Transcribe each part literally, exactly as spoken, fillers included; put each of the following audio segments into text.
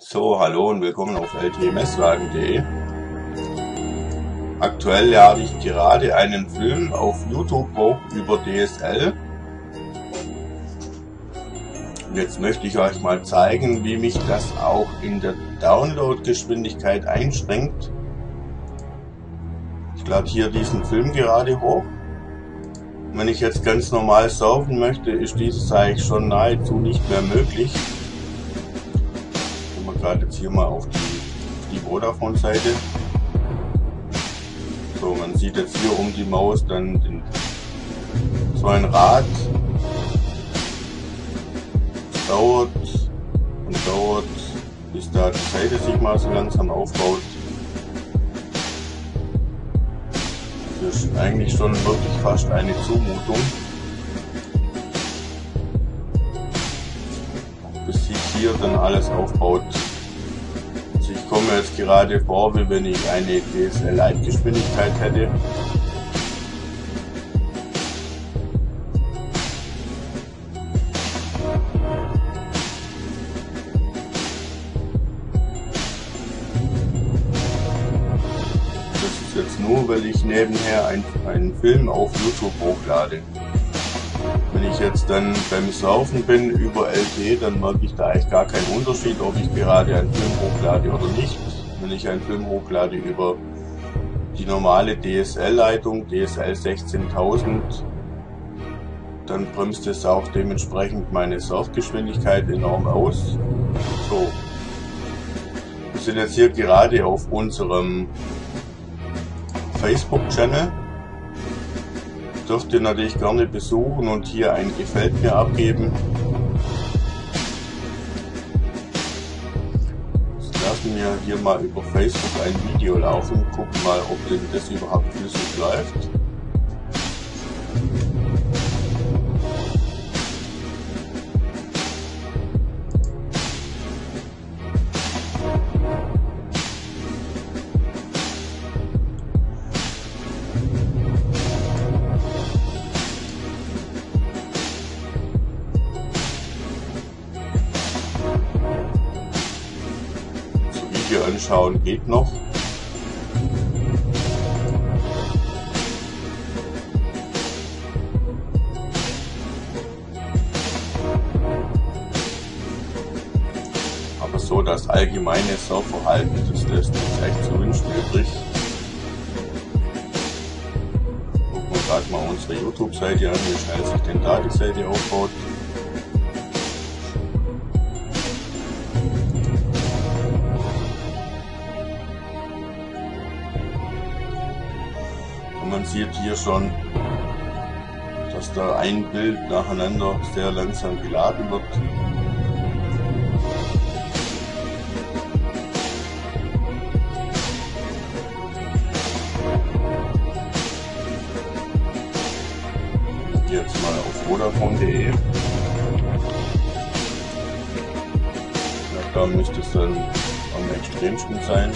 So, hallo und willkommen auf L T Messwagen punkt de. Aktuell lade ich gerade einen Film auf YouTube hoch über D S L. Und jetzt möchte ich euch mal zeigen, wie mich das auch in der Downloadgeschwindigkeit einschränkt. Ich lade hier diesen Film gerade hoch. Wenn ich jetzt ganz normal surfen möchte, ist dieses eigentlich schon nahezu nicht mehr möglich. Gehen wir gerade jetzt hier mal auf die, die Vodafone-Seite. So, man sieht jetzt hier um die Maus dann den, so ein Rad. Es dauert und dauert, bis da die Seite sich mal so langsam aufbaut. Das ist eigentlich schon wirklich fast eine Zumutung. Bis sich hier dann alles aufbaut. Also ich komme jetzt gerade vor, wie wenn ich eine D S L-Leitgeschwindigkeit hätte. Jetzt nur, weil ich nebenher ein, einen Film auf YouTube hochlade. Wenn ich jetzt dann beim Surfen bin über L T E, dann merke ich da eigentlich gar keinen Unterschied, ob ich gerade einen Film hochlade oder nicht. Wenn ich einen Film hochlade über die normale D S L-Leitung, D S L sechzehntausend, dann bremst es auch dementsprechend meine Surfgeschwindigkeit enorm aus. So. Wir sind jetzt hier gerade auf unserem Facebook-Channel. Dürft ihr natürlich gerne besuchen und hier ein Gefällt mir abgeben. Jetzt lassen wir hier mal über Facebook ein Video laufen, gucken mal, ob denn das überhaupt flüssig läuft. Video anschauen geht noch. Aber so das allgemeine Surfverhalten, das lässt uns echt zu wünschen übrig. Gucken wir gerade mal unsere YouTube-Seite an, wie schnell sich denn da die Seite aufbaut. Man sieht hier schon, dass da ein Bild nacheinander sehr langsam geladen wird. Ich gehe jetzt mal auf Vodafone punkt de. Ja, da müsste es dann am extremsten sein.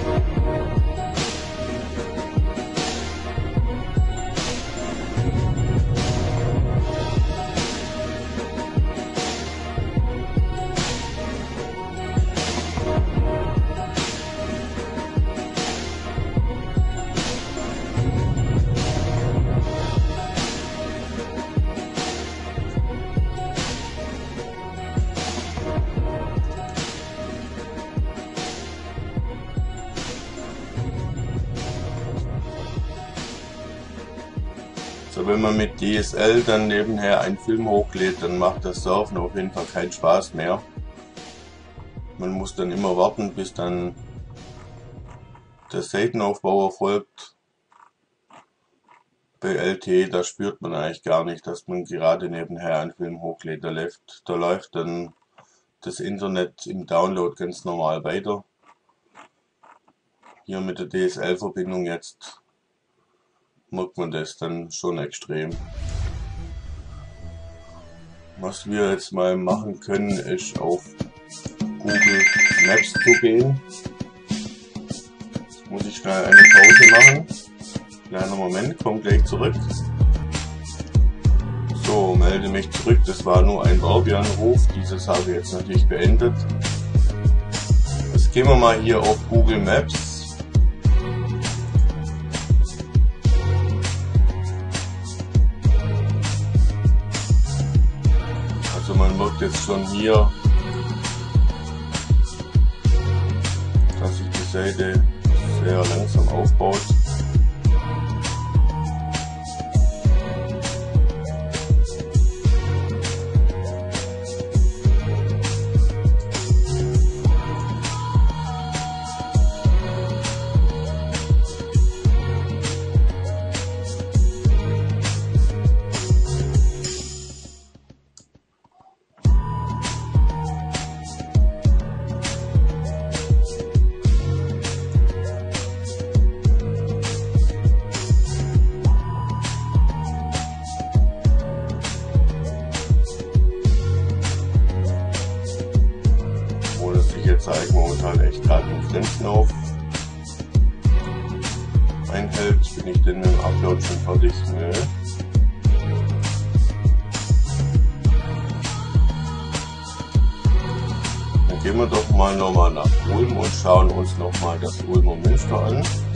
So, wenn man mit D S L dann nebenher einen Film hochlädt, dann macht das Surfen auf jeden Fall keinen Spaß mehr. Man muss dann immer warten, bis dann der Seitenaufbau erfolgt. Bei L T E, da spürt man eigentlich gar nicht, dass man gerade nebenher einen Film hochlädt. Da läuft, da läuft dann das Internet im Download ganz normal weiter. Hier mit der D S L-Verbindung jetzt merkt man das dann schon extrem. Was wir jetzt mal machen können, ist auf Google Maps zu gehen. Jetzt muss ich schnell eine Pause machen. Kleiner Moment, komme gleich zurück. So, melde mich zurück. Das war nur ein Werbeanruf. Dieses habe ich jetzt natürlich beendet. Jetzt gehen wir mal hier auf Google Maps. Also man merkt jetzt schon hier, dass sich die Seite sehr langsam aufbaut. Jetzt zeigt momentan echt gerade einen Grenzen auf einhält. Bin ich denn mit dem Upload schon fertig? Nö. Dann gehen wir doch mal nochmal nach Ulm und schauen uns nochmal das Ulmer Münster an.